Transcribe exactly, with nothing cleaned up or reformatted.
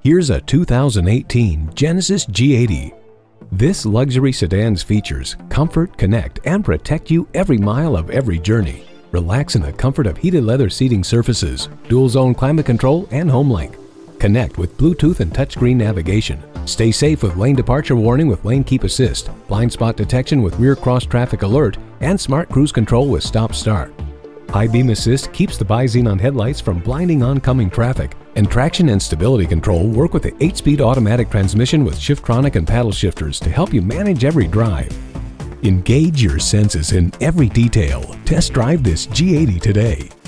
Here's a two thousand eighteen Genesis G eighty. This luxury sedan's features comfort, connect, and protect you every mile of every journey. Relax in the comfort of heated leather seating surfaces, dual-zone climate control, and HomeLink. Connect with Bluetooth and touchscreen navigation. Stay safe with lane departure warning with Lane Keep Assist, blind spot detection with rear cross traffic alert, and smart cruise control with stop start. High beam assist keeps the bi-xenon headlights from blinding oncoming traffic, and traction and stability control work with the eight speed automatic transmission with Shiftronic and paddle shifters to help you manage every drive. Engage your senses in every detail. Test drive this G eighty today.